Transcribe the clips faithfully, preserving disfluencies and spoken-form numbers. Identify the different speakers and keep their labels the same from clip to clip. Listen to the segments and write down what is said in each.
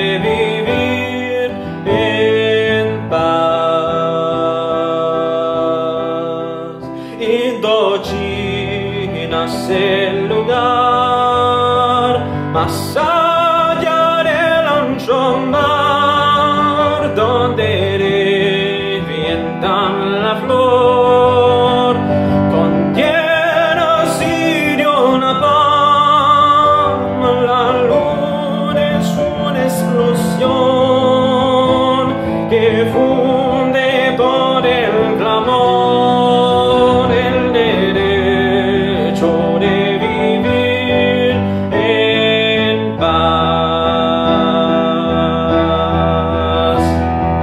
Speaker 1: vivir en paz. Indochinas el lugar más allá del ancho mar, donde revientan la flor con llenas y de una palma. La luna es una explosión que funde todo el clamor, el derecho de vivir en paz.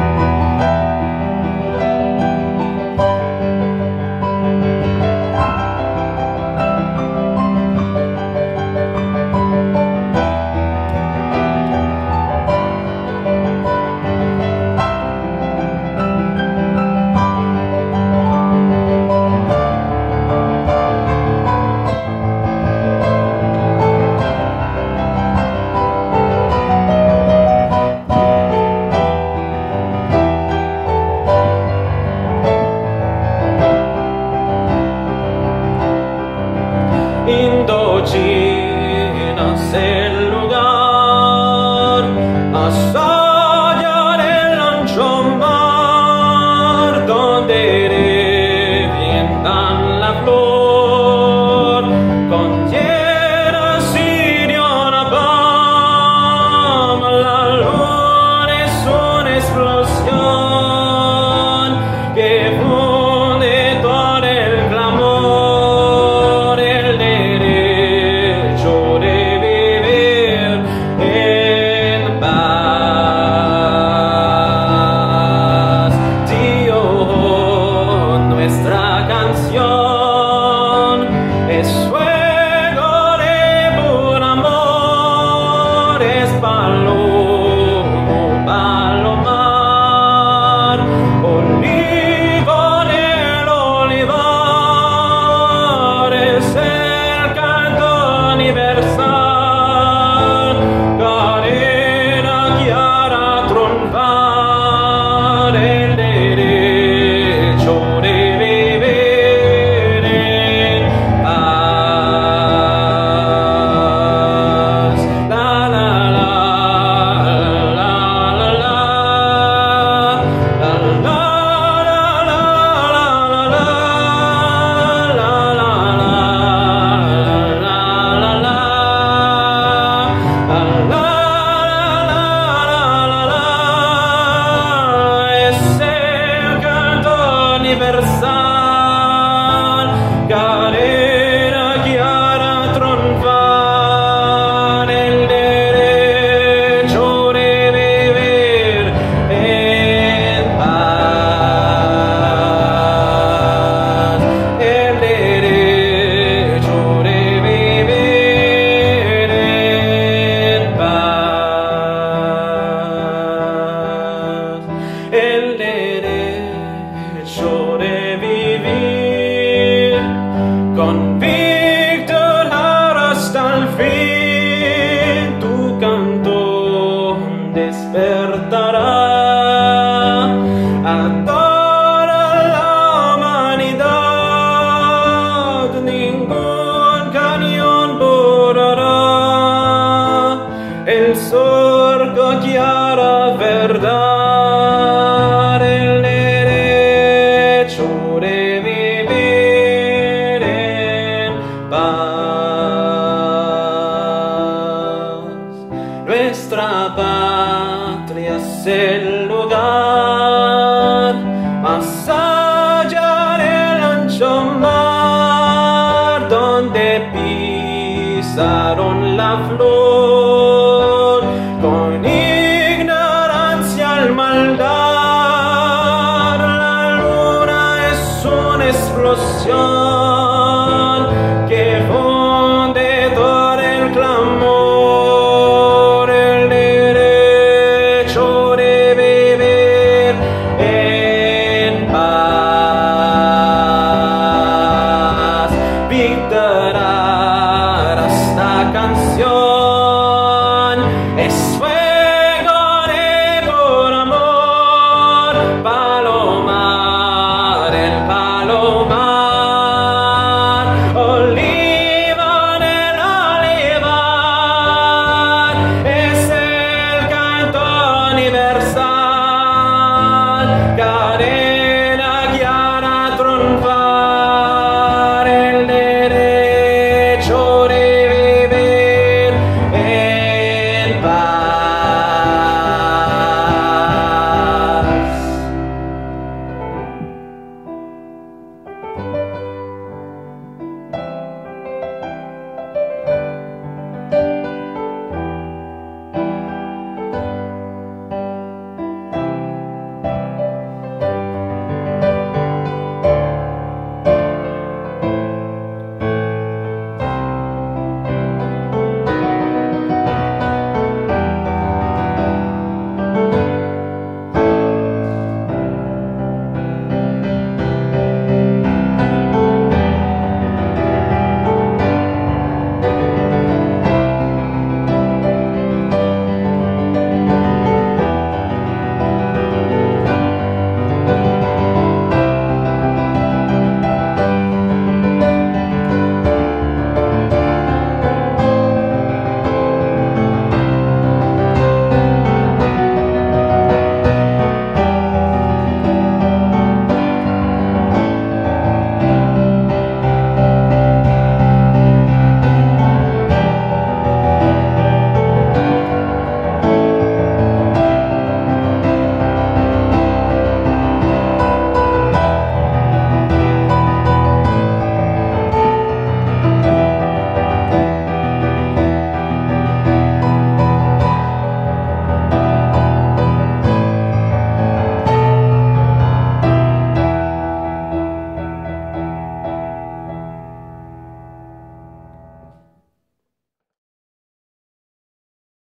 Speaker 1: Indochinas el lugar más allá del ancho mar, donde revientan la flor con tierras y de una palma. La luna es una explosión que funde todo el clamor, el derecho de vivir en paz. Dios, nuestra canción es fuego de puro amor, es palomo, palomar, olivo del olivar, es el canto universal, cadena Jara triunfar, el derecho de vivir en paz. La la la la la la la la es el canto universal, cadena Jara triunfar, el derecho de vivir en paz, el derecho de vivir en paz, el derecho de vivir convicto hasta el fin. Tu canto despertará a toda la humanidad, ningún cañón borrará el surco Jara verdad, el derecho de vivir en paz. Nuestra patria es el lugar